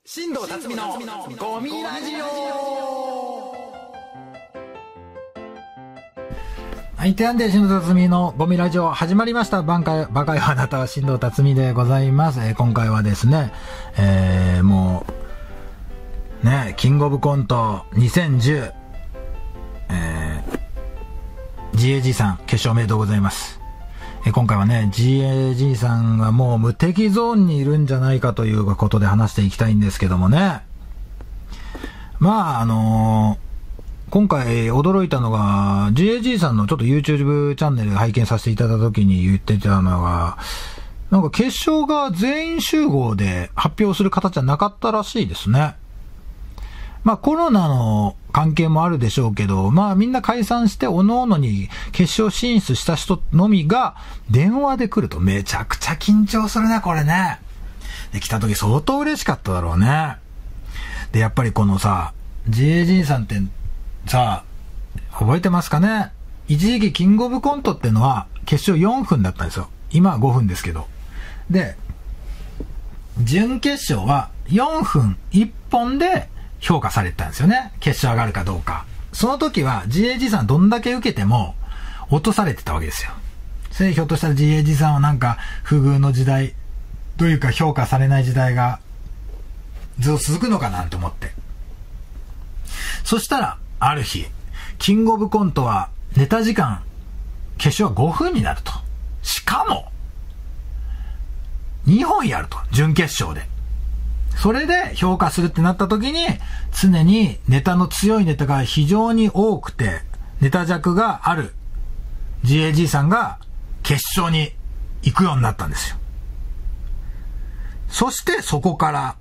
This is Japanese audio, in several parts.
新藤辰巳のゴミラジオ。はい、てやんで新藤辰巳のゴミラジオ始まりました。バカよあなたは新藤辰巳でございます。今回はですね、もうね、キングオブコント2010、GAG さん決勝おめでとうございます。今回はね、GAG さんがもう無敵ゾーンにいるんじゃないかということで話していきたいんですけどもね。まあ今回驚いたのが GAG さんのちょっと YouTube チャンネル拝見させていただいた時に言ってたのが、なんか決勝が全員集合で発表する形じゃなかったらしいですね。まあコロナの関係もあるでしょうけど、まあみんな解散して各々に決勝進出した人のみが電話で来るとめちゃくちゃ緊張するね、これね。で、来た時相当嬉しかっただろうね。で、やっぱりこのさ、GAG さんってさ、覚えてますかね？一時期キングオブコントってのは決勝4分だったんですよ。今は5分ですけど。で、準決勝は4分1本で評価されてたんですよね。決勝上がるかどうか。その時は GAG さんどんだけ受けても落とされてたわけですよ。それひょっとしたら GAG さんはなんか不遇の時代というか評価されない時代がずっと続くのかなと思って。そしたらある日、キングオブコントはネタ時間決勝は5分になると。しかも2本やると、準決勝で。それで評価するってなった時に、常にネタの強いネタが非常に多くて、ネタ弱がある GAG さんが決勝に行くようになったんですよ。そしてそこから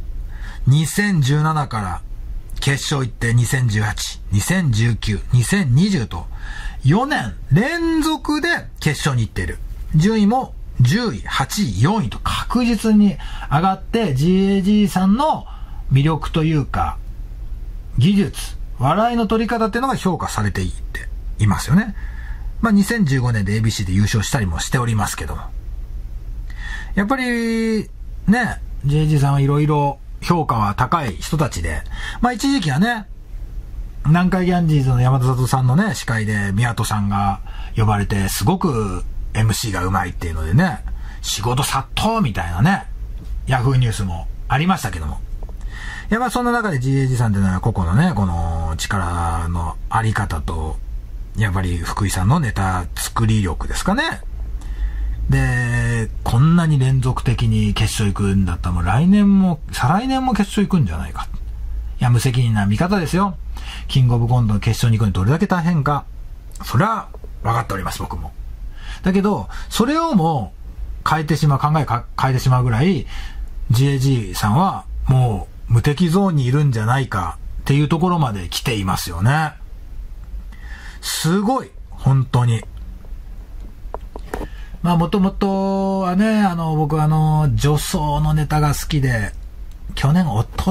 2017から決勝行って2018、2019、2020と4年連続で決勝に行っている。順位も10位、8位、4位と確実に上がって GAG さんの魅力というか技術、笑いの取り方っていうのが評価されていっていますよね。まあ2015年で ABC で優勝したりもしておりますけども、やっぱりね、GAG さんはいろいろ評価は高い人たちで、まあ一時期はね、南海ギャンジーズの山田里さんのね司会で宮戸さんが呼ばれてすごくMC がうまいっていうのでね、仕事殺到みたいなね、ヤフーニュースもありましたけども。やっぱそんな中で GAG さんっていうのは個々のね、この力のあり方と、やっぱり福井さんのネタ作り力ですかね。で、こんなに連続的に決勝行くんだったらもう来年も、再来年も決勝行くんじゃないか。いや、無責任な見方ですよ。キングオブコントの決勝に行くのにどれだけ大変か。それは分かっております、僕も。だけど、それをも考え変えてしまうぐらい、GAG さんはもう無敵ゾーンにいるんじゃないかっていうところまで来ていますよね。すごい、本当に。まあもともとはね、僕女装のネタが好きで、一昨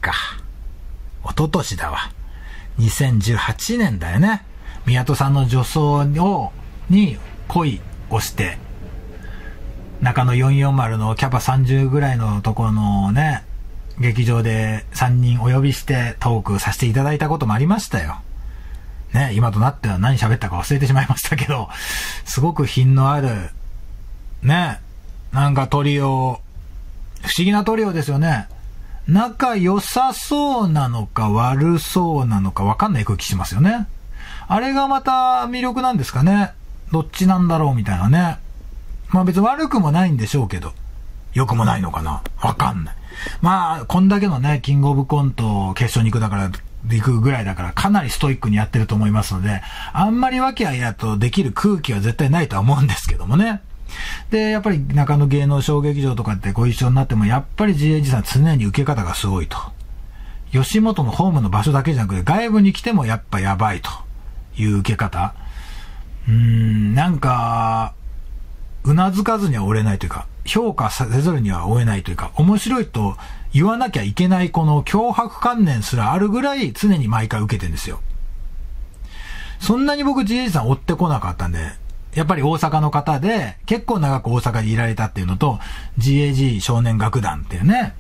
年だわ。2018年だよね。宮戸さんの女装に恋をして、中野440のキャパ30ぐらいのところのね、劇場で3人お呼びしてトークさせていただいたこともありましたよ。ね、今となっては何喋ったか忘れてしまいましたけど、すごく品のある、ね、なんかトリオ、不思議なトリオですよね。仲良さそうなのか悪そうなのか分かんない空気しますよね。あれがまた魅力なんですかね。どっちなんだろうみたいなね。まあ別に悪くもないんでしょうけど、良くもないのかな、わかんない。まあこんだけのね、キングオブコント決勝に行くぐらいだからかなりストイックにやってると思いますので、あんまり和気あいあいとできる空気は絶対ないとは思うんですけどもね。で、やっぱり中野芸能小劇場とかってご一緒になっても、やっぱり GAG さん常に受け方がすごいと。吉本のホームの場所だけじゃなくて外部に来てもやっぱやばいという受け方。なんかうなずかずには折れないというか、評価せざるには追えないというか、面白いと言わなきゃいけないこの脅迫観念すらあるぐらい常に毎回受けてるんですよ。そんなに僕 GAG さん追ってこなかったんで、やっぱり大阪の方で結構長く大阪にいられたっていうのと、GAG 少年楽団っていうね、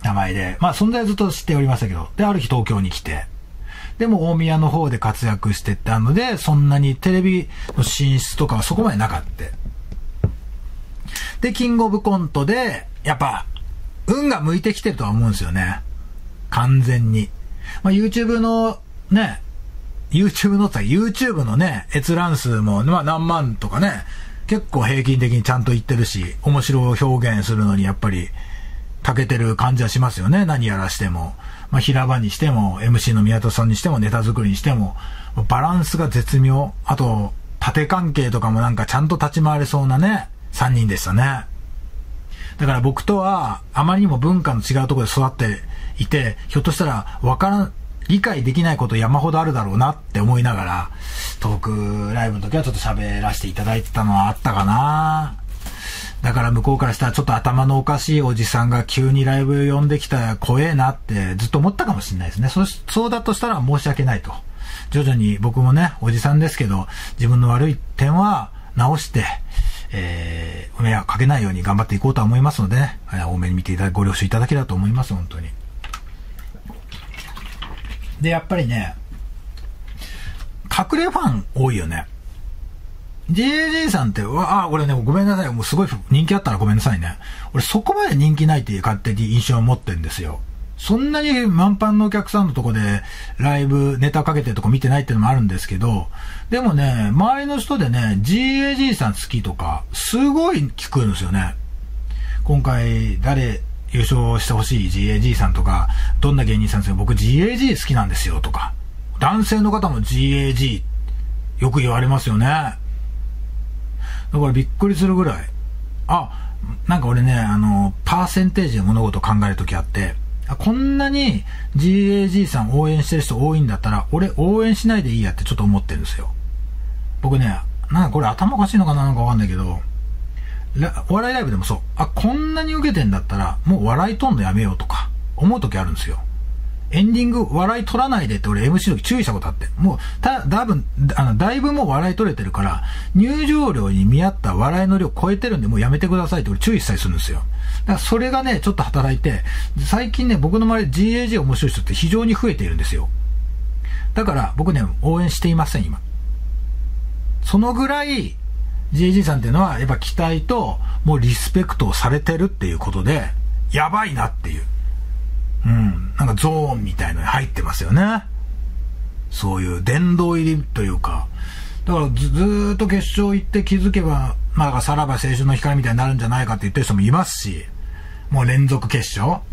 名前で、まあ存在はずっと知っておりましたけど、で、ある日東京に来て、でも大宮の方で活躍してたので、そんなにテレビの進出とかはそこまでなかった。で、キングオブコントで、やっぱ、運が向いてきてるとは思うんですよね。完全に。まあ、YouTube のね、YouTube のね、閲覧数も、まあ何万とかね、結構平均的にちゃんと言ってるし、面白い表現するのにやっぱり、長けてる感じはしますよね。何やらしても。まあ、平場にしても、MC の宮田さんにしても、ネタ作りにしても、バランスが絶妙。あと、縦関係とかもなんかちゃんと立ち回れそうなね、3人でしたね。だから僕とは、あまりにも文化の違うところで育っていて、ひょっとしたら理解できないこと山ほどあるだろうなって思いながら、トークライブの時はちょっと喋らせていただいてたのはあったかな。だから向こうからしたらちょっと頭のおかしいおじさんが急にライブ呼んできたら怖えなってずっと思ったかもしれないですね。そうだとしたら申し訳ないと。徐々に僕もね、おじさんですけど、自分の悪い点は直して、迷惑かけないように頑張っていこうとは思いますのでね、多めに見てご了承いただければと思います、本当に。で、やっぱりね、隠れファン多いよね。JAG さんって、俺ね、ごめんなさい。もうすごい人気あったらごめんなさいね。俺そこまで人気ないっていう勝手に印象を持ってるんですよ。そんなに満帆のお客さんのとこでライブネタかけてるとこ見てないっていうのもあるんですけど、でもね、周りの人でね、JAG さん好きとか、すごい聞くんですよね。今回誰優勝してほしい JAG さんとか、どんな芸人さんですか、僕 JAG 好きなんですよとか、男性の方も JAG よく言われますよね。だからびっくりするぐらい。なんか俺ね、パーセンテージで物事を考えるときあって、こんなに JAG さん応援してる人多いんだったら、俺応援しないでいいやってちょっと思ってるんですよ。僕ね、なんかこれ頭おかしいのかな、なんかわかんないけど、お笑いライブでもそう。こんなに受けてんだったら、もう笑い取んのやめようとか、思うときあるんですよ。エンディング笑い取らないでって俺 MC の時注意したことあって。もう、だいぶもう笑い取れてるから、入場料に見合った笑いの量超えてるんでもうやめてくださいって俺注意したりするんですよ。だからそれがね、ちょっと働いて、最近ね、僕の周りで GAG 面白い人って非常に増えているんですよ。だから僕ね、応援していません、今。そのぐらい、GAG さんっていうのはやっぱ期待ともうリスペクトをされてるっていうことで、やばいなっていう。なんかゾーンみたいのに入ってますよね。そういう殿堂入りというか。だからずーっと決勝行って気づけば、まあさらば青春の光みたいになるんじゃないかって言ってる人もいますし、もう連続決勝。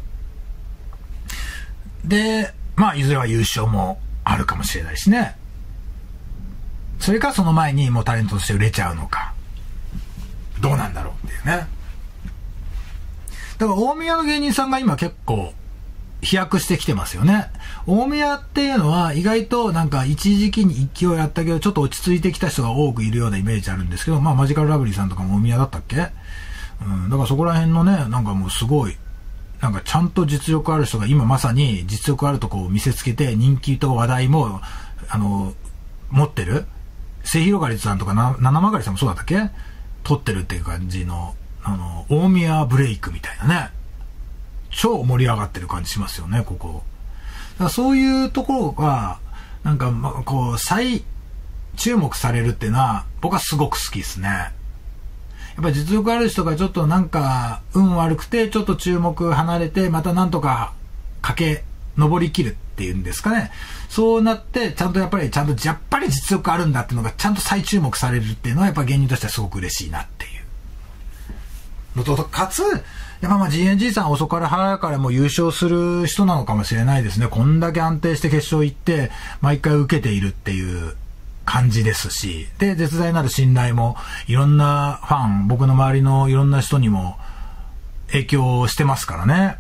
で、まあいずれは優勝もあるかもしれないしね。それかその前にもうタレントとして売れちゃうのか。どうなんだろうっていうね。だから大宮の芸人さんが今結構、飛躍してきてますよね。大宮っていうのは意外となんか一時期に勢いあったけどちょっと落ち着いてきた人が多くいるようなイメージあるんですけど、まあマジカルラブリーさんとかも大宮だったっけ？だからそこら辺のね、なんかもうすごい、なんかちゃんと実力ある人が今まさに実力あるとこを見せつけて人気と話題も、持ってる。末広がりさんとか七曲りさんもそうだったっけ？取ってるっていう感じの、大宮ブレイクみたいなね。超盛り上がってる感じしますよね、ここ。だからそういうところが、なんか、こう、再注目されるっていうのは、僕はすごく好きですね。やっぱり実力ある人がちょっとなんか、運悪くて、ちょっと注目離れて、またなんとか、登り切るっていうんですかね。そうなって、やっぱり実力あるんだっていうのが、ちゃんと再注目されるっていうのは、やっぱ芸人としてはすごく嬉しいなっていう。のと、かつ、やっぱGNG さん遅から早からもう優勝する人なのかもしれないですね。こんだけ安定して決勝行って、毎回受けているっていう感じですし、で、絶大なる信頼も、いろんなファン、僕の周りのいろんな人にも影響してますからね。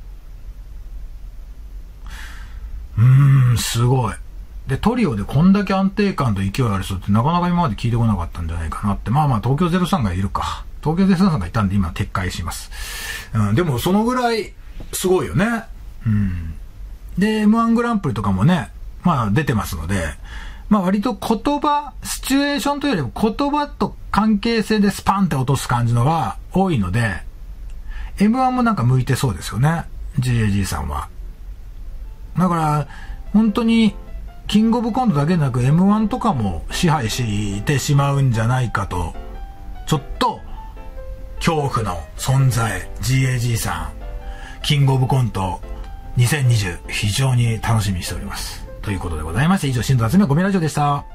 すごい。で、トリオでこんだけ安定感と勢いある人ってなかなか今まで聞いてこなかったんじゃないかなって。まあ東京03がいるか。東京03さんがいたんで今撤回します。でもそのぐらいすごいよね。で、M1 グランプリとかもね、出てますので、割とシチュエーションというよりも言葉と関係性でスパンって落とす感じのが多いので、M1 もなんか向いてそうですよね。 GAG さんは。だから本当にキングオブコントだけでなく M1 とかも支配してしまうんじゃないかと、ちょっと恐怖の存在 GAG さん、キングオブコント2020非常に楽しみにしておりますということでございまして、以上新藤夏目ゴミラジオでした。